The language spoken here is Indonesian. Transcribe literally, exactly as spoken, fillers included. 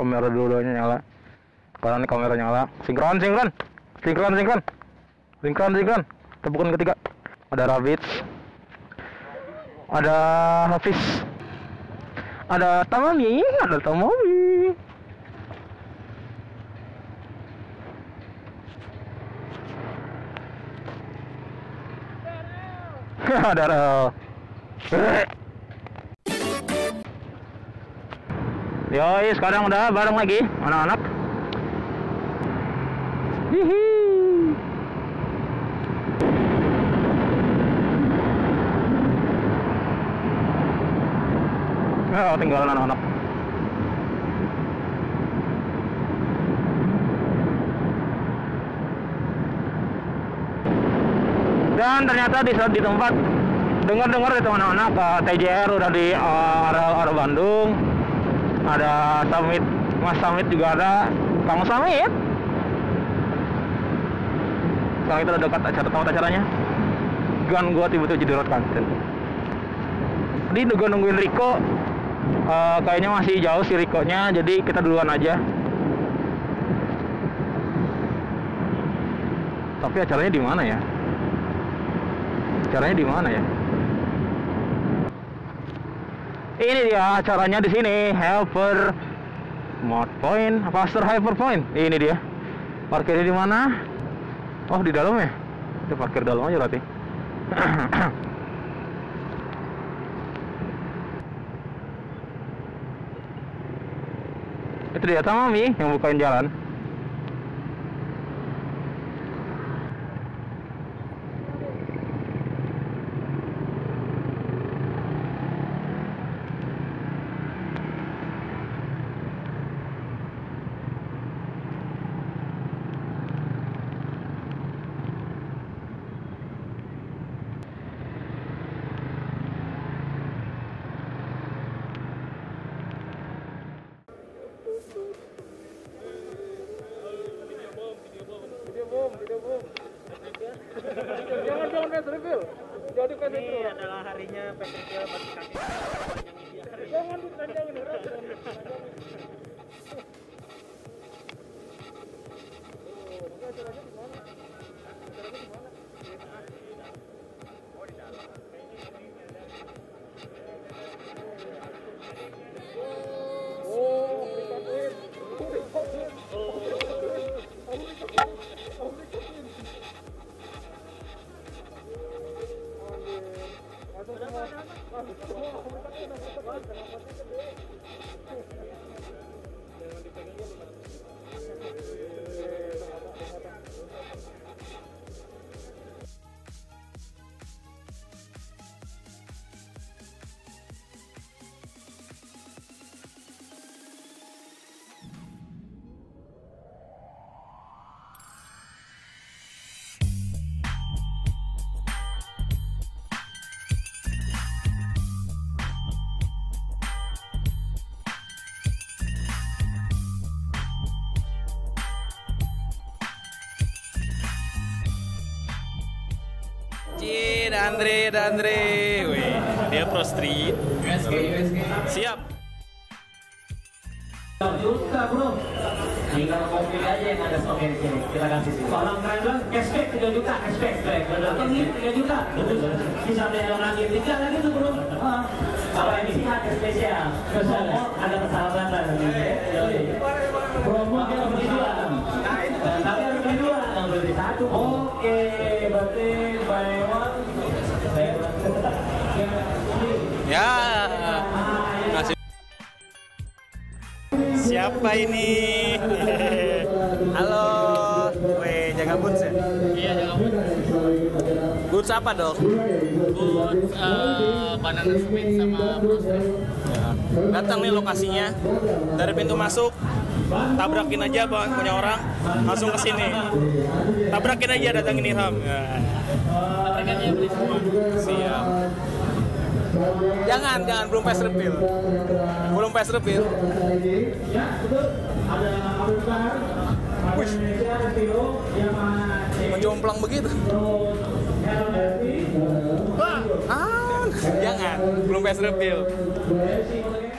Kamera dua-duanya nyala. Sekarang ini kamera nyala. Sinkron, sinkron, sinkron, sinkron, sinkron, sinkron. Tepukan ketiga. Ada Rabbit, ada Hafiz, ada Tamami, ada Tamami. Ada Rel. Yoi, sekarang udah bareng lagi anak-anak. Hihi. Oh, tinggalan anak-anak. Dan ternyata di di tempat dengar-dengar itu anak-anak uh, T J R udah di uh, arah arah Bandung. Ada Samit, Mas Samit juga ada. Kang Samit. Sekarang kita udah dekat acara tempat acaranya. Gan gua tiba-tiba jadi road content. Tadi gua nungguin Riko. Uh, kayaknya masih jauh si Riko-nya, jadi kita duluan aja. Tapi acaranya di mana ya? Acaranya di mana ya? Ini dia acaranya di sini, Helper Mod Point, Faster Hyper Point. Ini dia. Parkirnya di mana? Oh, di dalam ya? Kita parkir dalam aja berarti. Itu dia Tamami yang bukain jalan. Jangan jangan fast reveal. Jadi fast reveal. Ini adalah harinya fast reveal bagi kami. Jangan ditanjangin orang. Ci, Dandre, Dandre, wih, dia pro street. Siap. Juta bro, tinggal mobil aja yang ada stoknya di sini. Kita kasih sih. Orang keren bilang cashback tiga juta, cashback. Atau ini tiga juta, bisa ada yang lagi tiga lagi tuh bro. Kalau emisi ada spesial, promo ada persahabatan. Promo kita beli dua, tapi harus beli dua, nggak beli satu. Oke, berarti buy one, buy one. Ya. Kasih. Siapa ini? Halo, weh, jaga boots ya? Iya, jaga boots. Boots apa dong? Boots uh, Banana Smith sama Brostes. Ya. Datang nih lokasinya dari pintu masuk, tabrakin aja punya orang, langsung ke sini. Tabrakin aja, datangin Ilham. Ya. Tabrakin aja beli semua. Siap. Jangan, jangan belum fast reveal. Belum fast reveal. Wih, menjomplang begitu. Wah, ah, jangan, belum fast reveal.